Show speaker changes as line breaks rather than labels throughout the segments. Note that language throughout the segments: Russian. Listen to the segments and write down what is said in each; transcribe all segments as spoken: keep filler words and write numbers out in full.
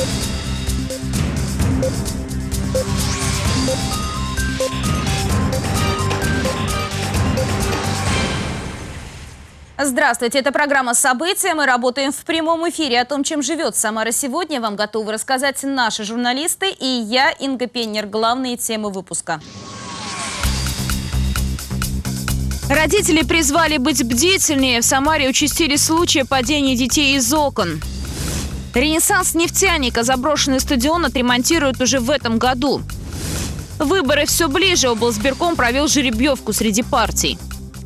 Здравствуйте, это программа «События». Мы работаем в прямом эфире. О том, чем живет Самара сегодня, вам готовы рассказать наши журналисты и я, Инга Пеннер. Главные темы выпуска. Родители призвали быть бдительнее. В Самаре участились случаи падения детей из окон. Ренессанс нефтяника. Заброшенный стадион отремонтируют уже в этом году. Выборы все ближе. Облсбирком провел жеребьевку среди партий.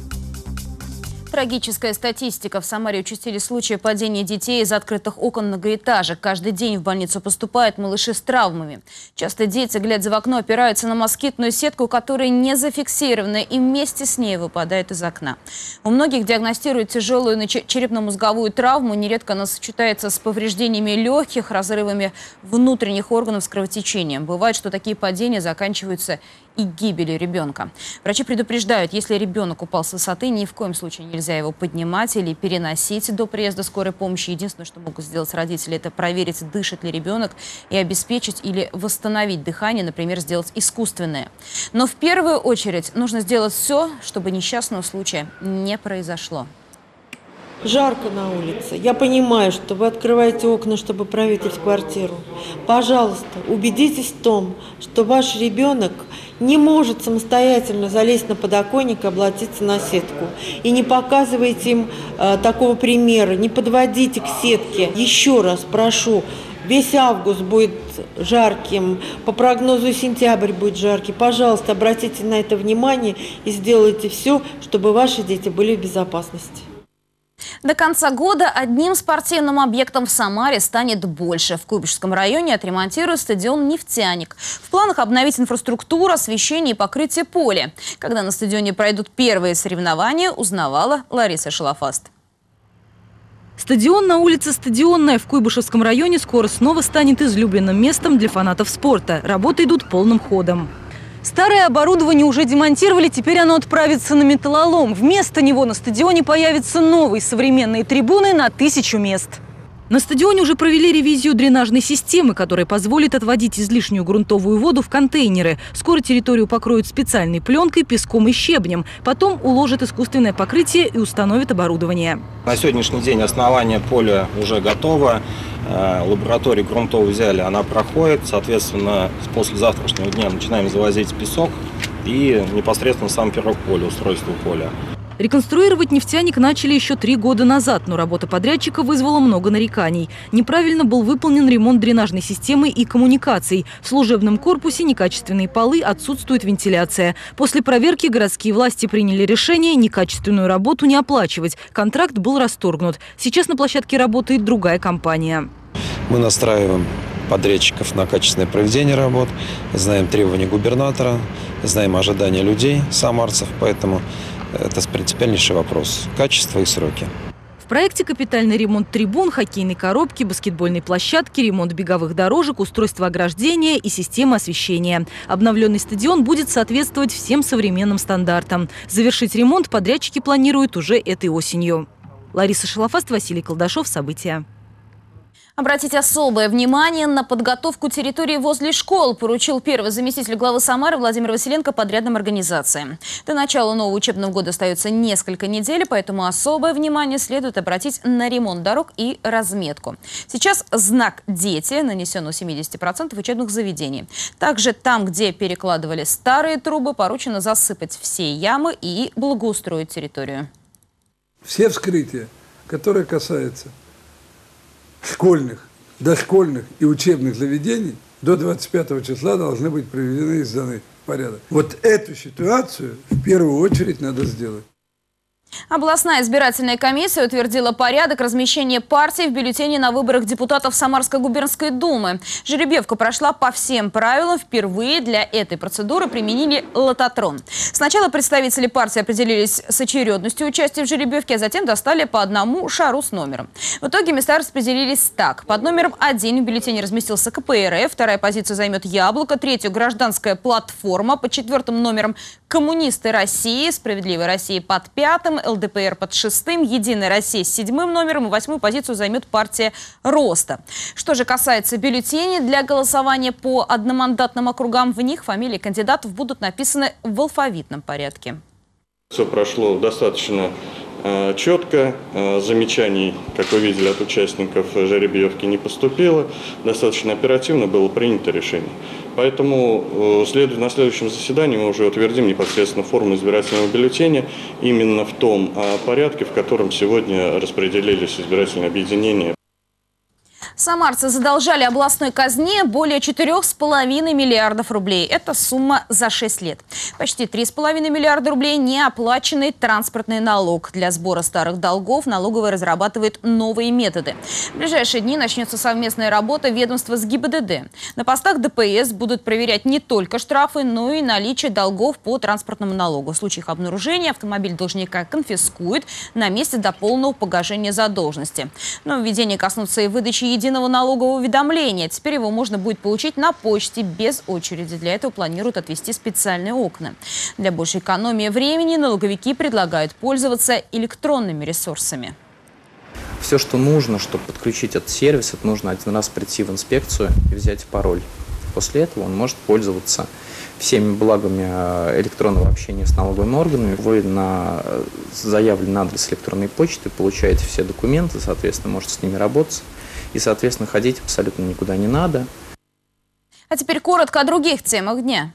Трагическая статистика. В Самаре участились случаи падения детей из открытых окон многоэтажек. Каждый день в больницу поступают малыши с травмами. Часто дети, глядя в окно, опираются на москитную сетку, которая не зафиксирована, и вместе с ней выпадает из окна. У многих диагностируют тяжелую черепно-мозговую травму. Нередко она сочетается с повреждениями легких, разрывами внутренних органов с кровотечением. Бывает, что такие падения заканчиваются и гибелью ребенка. Врачи предупреждают, если ребенок упал с высоты, ни в коем случае нельзя его поднимать или переносить до приезда скорой помощи. Единственное, что могут сделать родители, это проверить, дышит ли ребенок, и обеспечить или восстановить дыхание, например, сделать искусственное. Но в первую очередь нужно сделать все, чтобы несчастного случая не произошло.
Жарко на улице. Я понимаю, что вы открываете окна, чтобы проветрить квартиру. Пожалуйста, убедитесь в том, что ваш ребенок не может самостоятельно залезть на подоконник и облокотиться на сетку. И не показывайте им э, такого примера, не подводите к сетке. Еще раз прошу, весь август будет жарким, по прогнозу сентябрь будет жаркий. Пожалуйста, обратите на это внимание и сделайте все, чтобы ваши дети были в безопасности.
До конца года одним спортивным объектом в Самаре станет больше. В Куйбышевском районе отремонтируют стадион «Нефтяник». В планах обновить инфраструктуру, освещение и покрытие поля. Когда на стадионе пройдут первые соревнования, узнавала Лариса Шалафаст.
Стадион на улице Стадионная в Куйбышевском районе скоро снова станет излюбленным местом для фанатов спорта. Работы идут полным ходом. Старое оборудование уже демонтировали, теперь оно отправится на металлолом. Вместо него на стадионе появятся новые современные трибуны на тысячу мест. На стадионе уже провели ревизию дренажной системы, которая позволит отводить излишнюю грунтовую воду в контейнеры. Скоро территорию покроют специальной пленкой, песком и щебнем. Потом уложат искусственное покрытие и установят оборудование.
На сегодняшний день основание поля уже готово. Лабораторию грунтовую взяли, она проходит. Соответственно, после завтрашнего дня начинаем завозить песок и непосредственно сам пирог поля, устройство поля.
Реконструировать «Нефтяник» начали еще три года назад, но работа подрядчика вызвала много нареканий. Неправильно был выполнен ремонт дренажной системы и коммуникаций. В служебном корпусе некачественные полы, отсутствует вентиляция. После проверки городские власти приняли решение некачественную работу не оплачивать. Контракт был расторгнут. Сейчас на площадке работает другая компания.
Мы настраиваем подрядчиков на качественное проведение работ, знаем требования губернатора, знаем ожидания людей, самарцев, поэтому это принципиальнейший вопрос – качество и сроки.
В проекте капитальный ремонт трибун, хоккейной коробки, баскетбольной площадки, ремонт беговых дорожек, устройство ограждения и система освещения. Обновленный стадион будет соответствовать всем современным стандартам. Завершить ремонт подрядчики планируют уже этой осенью. Лариса Шалафаст, Василий Колдашов. События.
Обратить особое внимание на подготовку территории возле школ поручил первый заместитель главы Самары Владимир Василенко подрядным организациям. До начала нового учебного года остается несколько недель, поэтому особое внимание следует обратить на ремонт дорог и разметку. Сейчас знак «Дети» нанесен у семидесяти процентов учебных заведений. Также там, где перекладывали старые трубы, поручено засыпать все ямы и благоустроить территорию.
Все вскрытия, которые касаются школьных, дошкольных и учебных заведений до двадцать пятого числа должны быть приведены и сданы в порядок. Вот эту ситуацию в первую очередь надо сделать.
Областная избирательная комиссия утвердила порядок размещения партий в бюллетене на выборах депутатов Самарской губернской думы. Жеребьевка прошла по всем правилам. Впервые для этой процедуры применили лототрон. Сначала представители партии определились с очередностью участия в жеребьевке, а затем достали по одному шару с номером. В итоге места распределились так. Под номером один в бюллетене разместился ка пэ эр эф, вторая позиция займет Яблоко, третью – Гражданская платформа, под четвертым номером – Коммунисты России, Справедливая Россия под пятым эл дэ пэ эр под шестым, Единая Россия с седьмым номером и восьмую позицию займет партия Роста. Что же касается бюллетеней для голосования по одномандатным округам, в них фамилии кандидатов будут написаны в алфавитном порядке.
Все прошло достаточно э, четко, э, замечаний, как вы видели, от участников жеребьевки не поступило, достаточно оперативно было принято решение. Поэтому э, след... на следующем заседании мы уже утвердим непосредственно форму избирательного бюллетеня именно в том э, порядке, в котором сегодня распределились избирательные объединения.
Самарцы задолжали областной казне более четырёх с половиной миллиардов рублей. Это сумма за шесть лет. Почти три с половиной миллиарда рублей неоплаченный транспортный налог. Для сбора старых долгов налоговая разрабатывает новые методы. В ближайшие дни начнется совместная работа ведомства с гэ и бэ дэ дэ. На постах дэ пэ эс будут проверять не только штрафы, но и наличие долгов по транспортному налогу. В случае их обнаружения автомобиль должника конфискуют на месте до полного погашения задолженности. Нововведения коснутся и выдачи единого налогового уведомления. Теперь его можно будет получить на почте без очереди. Для этого планируют отвести специальные окна. Для большей экономии времени налоговики предлагают пользоваться электронными ресурсами.
Все, что нужно, чтобы подключить этот сервис, это нужно один раз прийти в инспекцию и взять пароль. После этого он может пользоваться всеми благами электронного общения с налоговыми органами. Вы на заявленный адрес электронной почты получаете все документы, соответственно, можете с ними работать. И, соответственно, ходить абсолютно никуда не надо.
А теперь коротко о других темах дня.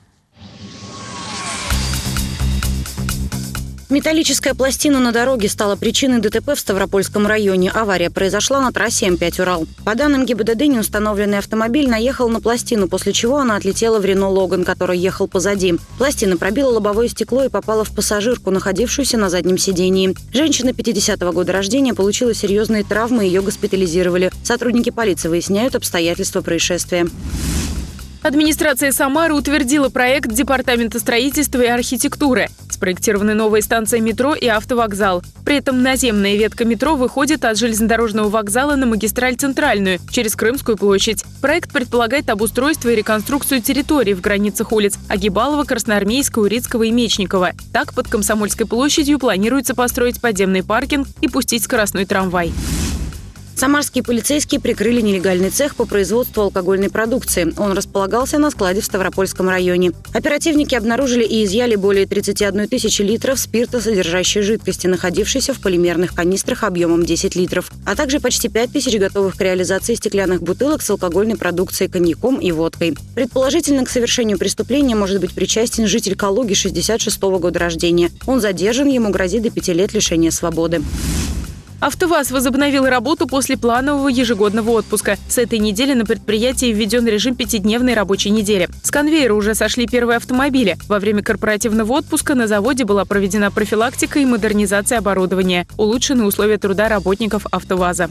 Металлическая пластина на дороге стала причиной дэ тэ пэ в Ставропольском районе. Авария произошла на трассе эм пять «Урал». По данным гэ и бэ дэ дэ, неустановленный автомобиль наехал на пластину, после чего она отлетела в Рено Логан, который ехал позади. Пластина пробила лобовое стекло и попала в пассажирку, находившуюся на заднем сидении. Женщина пятидесятого года рождения получила серьезные травмы, ее госпитализировали. Сотрудники полиции выясняют обстоятельства происшествия.
Администрация Самары утвердила проект Департамента строительства и архитектуры. Спроектированы новые станции метро и автовокзал. При этом наземная ветка метро выходит от железнодорожного вокзала на магистраль Центральную через Крымскую площадь. Проект предполагает обустройство и реконструкцию территорий в границах улиц Агибалова, Красноармейского, Урицкого и Мечникова. Так, под Комсомольской площадью планируется построить подземный паркинг и пустить скоростной трамвай.
Самарские полицейские прикрыли нелегальный цех по производству алкогольной продукции. Он располагался на складе в Ставропольском районе. Оперативники обнаружили и изъяли более тридцати одной тысячи литров спиртосодержащей жидкости, находившейся в полимерных канистрах объемом десять литров, а также почти пять тысяч готовых к реализации стеклянных бутылок с алкогольной продукцией, коньяком и водкой. Предположительно, к совершению преступления может быть причастен житель Калуги шестьдесят шестого года рождения. Он задержан, ему грозит до пяти лет лишения свободы.
АвтоВАЗ возобновил работу после планового ежегодного отпуска. С этой недели на предприятии введен режим пятидневной рабочей недели. С конвейера уже сошли первые автомобили. Во время корпоративного отпуска на заводе была проведена профилактика и модернизация оборудования. Улучшены условия труда работников АвтоВАЗа.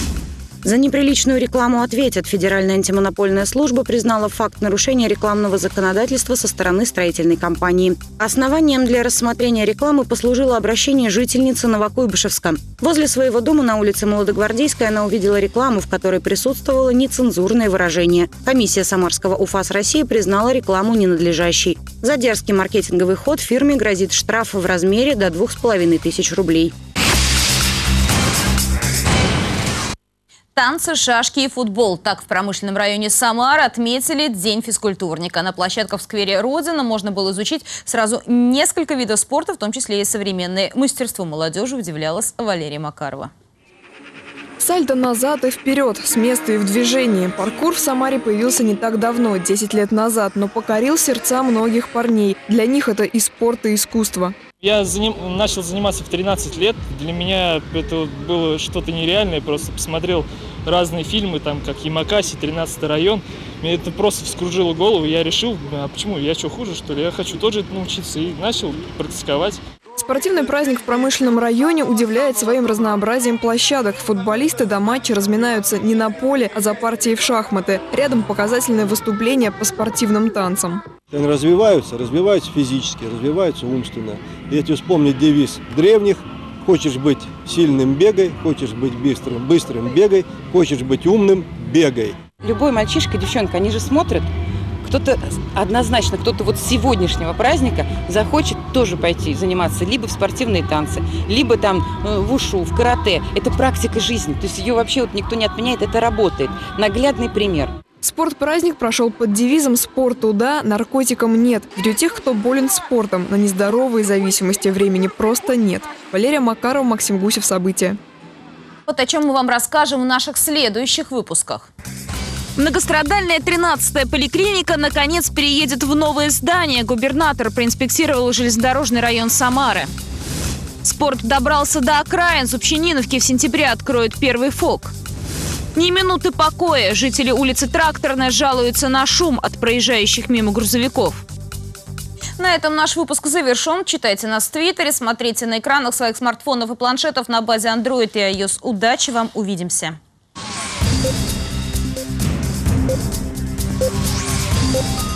За неприличную рекламу ответят. Федеральная антимонопольная служба признала факт нарушения рекламного законодательства со стороны строительной компании. Основанием для рассмотрения рекламы послужило обращение жительницы Новокуйбышевска. Возле своего дома на улице Молодогвардейской она увидела рекламу, в которой присутствовало нецензурное выражение. Комиссия Самарского УФАС России признала рекламу ненадлежащей. За дерзкий маркетинговый ход фирме грозит штраф в размере до двух с половиной тысяч рублей.
Танцы, шашки и футбол. Так в промышленном районе Самары отметили День физкультурника. На площадках в сквере Родина можно было изучить сразу несколько видов спорта, в том числе и современные. Мастерству молодежи удивлялась Валерия Макарова.
Сальто назад и вперед, с места и в движении. Паркур в Самаре появился не так давно, десять лет назад, но покорил сердца многих парней. Для них это и спорт, и искусство.
Я заним... начал заниматься в тринадцать лет. Для меня это было что-то нереальное. Я просто посмотрел разные фильмы, там, как Ямакаси, тринадцатый район. Мне это просто вскружило голову. Я решил, а почему? Я что, хуже, что ли? Я хочу тоже научиться. И начал практиковать.
Спортивный праздник в промышленном районе удивляет своим разнообразием площадок. Футболисты до матча разминаются не на поле, а за партией в шахматы. Рядом показательное выступление по спортивным танцам.
Они развиваются, развиваются физически, развиваются умственно. Если вспомнить девиз древних: хочешь быть сильным – бегай, хочешь быть быстрым – быстрым – бегай, хочешь быть умным – бегай.
Любой мальчишка, девчонка, они же смотрят, кто-то однозначно, кто-то вот с сегодняшнего праздника захочет тоже пойти заниматься либо в спортивные танцы, либо там в ушу, в карате. Это практика жизни, то есть ее вообще вот никто не отменяет, это работает. Наглядный пример.
Спортпраздник прошел под девизом «Спорту да, наркотикам нет». Ведь у тех, кто болен спортом, на нездоровые зависимости времени просто нет. Валерия Макарова, Максим Гусев. События.
Вот о чем мы вам расскажем в наших следующих выпусках. Многострадальная тринадцатая поликлиника наконец переедет в новое здание. Губернатор проинспектировал железнодорожный район Самары. Спорт добрался до окраин. Зубчининовки в сентябре откроют первый ФОК. Ни минуты покоя. Жители улицы Тракторная жалуются на шум от проезжающих мимо грузовиков. На этом наш выпуск завершен. Читайте нас в Твиттере, смотрите на экранах своих смартфонов и планшетов на базе Android и iOS. Удачи вам, увидимся.
Thank you.